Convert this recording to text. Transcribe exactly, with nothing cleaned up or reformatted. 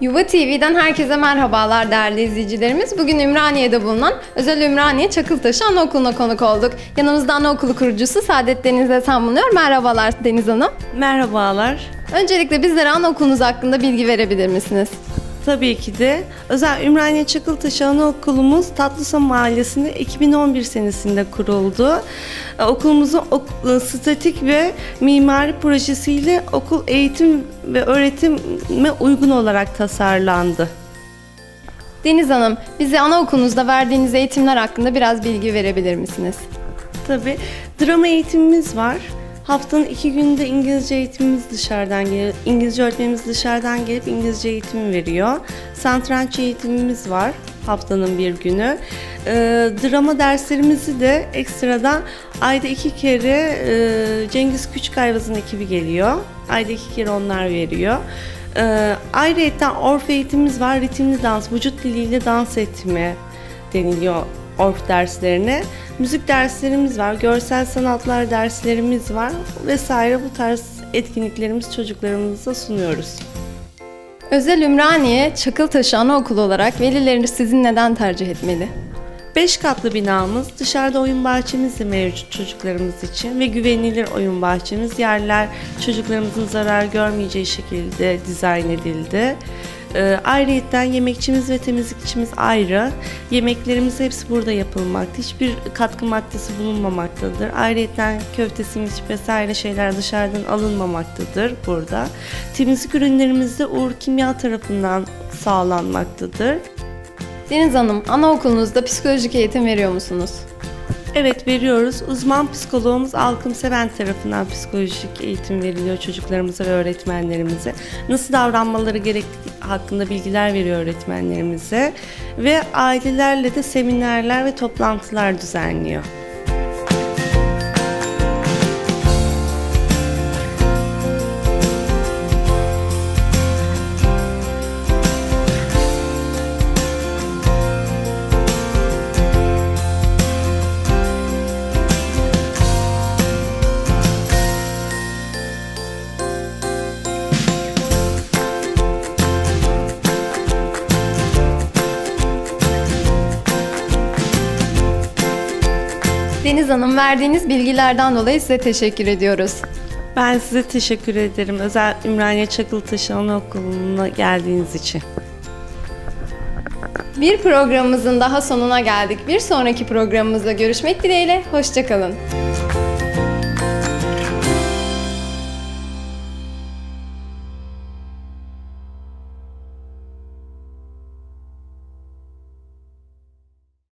Yuva T V'den herkese merhabalar değerli izleyicilerimiz. Bugün Ümraniye'de bulunan Özel Ümraniye Çakıltaşı Anaokulu'na konuk olduk. Yanımızda anaokulu kurucusu Saadet Deniz Esen bulunuyor. Merhabalar Deniz Hanım. Merhabalar. Öncelikle bizlere anaokulunuz hakkında bilgi verebilir misiniz? Tabii ki de. Özel Ümraniye Çakıltaşı Anaokulumuz Tatlısa Mahallesi'nde iki bin on bir senesinde kuruldu. Okulumuzun ok- statik ve mimari projesiyle okul eğitim ve öğretime uygun olarak tasarlandı. Deniz Hanım, bize anaokulunuzda verdiğiniz eğitimler hakkında biraz bilgi verebilir misiniz? Tabii. Drama eğitimimiz var. Haftanın iki günde İngilizce eğitimimiz dışarıdan geliyor. İngilizce öğretmenimiz dışarıdan gelip İngilizce eğitimi veriyor. Satranç eğitimimiz var haftanın bir günü. E, drama derslerimizi de ekstradan ayda iki kere e, Cengiz Küçükayvaz'ın ekibi geliyor. Ayda iki kere onlar veriyor. E, ayrıca orf eğitimimiz var. Ritimli dans, vücut diliyle dans etme deniliyor orf derslerine. Müzik derslerimiz var, görsel sanatlar derslerimiz var vesaire, bu tarz etkinliklerimiz çocuklarımıza sunuyoruz. Özel Ümraniye Çakıltaşı Anaokulu olarak velileriniz sizi neden tercih etmeli? Beş katlı binamız, dışarıda oyun bahçemiz de mevcut çocuklarımız için ve güvenilir oyun bahçemiz. Yerler çocuklarımızın zarar görmeyeceği şekilde dizayn edildi. E, ayrıyeten yemekçimiz ve temizlikçimiz ayrı. Yemeklerimiz hepsi burada yapılmakta. Hiçbir katkı maddesi bulunmamaktadır. Ayrıyeten köfte, simit vesaire şeyler dışarıdan alınmamaktadır burada. Temizlik ürünlerimiz de Uğur Kimya tarafından sağlanmaktadır. Deniz Hanım, anaokulunuzda psikolojik eğitim veriyor musunuz? Evet, veriyoruz. Uzman psikologumuz Alkım Seven tarafından psikolojik eğitim veriliyor çocuklarımıza ve öğretmenlerimize. Nasıl davranmaları gerektiği hakkında bilgiler veriyor öğretmenlerimize. Ve ailelerle de seminerler ve toplantılar düzenliyor. Deniz Hanım, verdiğiniz bilgilerden dolayı size teşekkür ediyoruz. Ben size teşekkür ederim. Özel Ümraniye Çakıltaşı Anaokulu'na geldiğiniz için. Bir programımızın daha sonuna geldik. Bir sonraki programımızda görüşmek dileğiyle. Hoşça kalın.